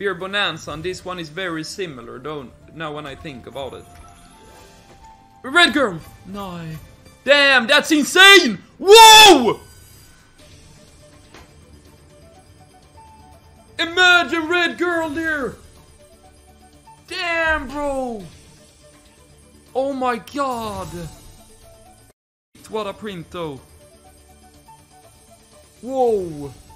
Beer Bonanza, and this one is very similar, don't now when I think about it. Red girl! No. Damn, that's insane! Whoa! Imagine red girl there! Damn, bro! Oh my god! What a print though. Whoa!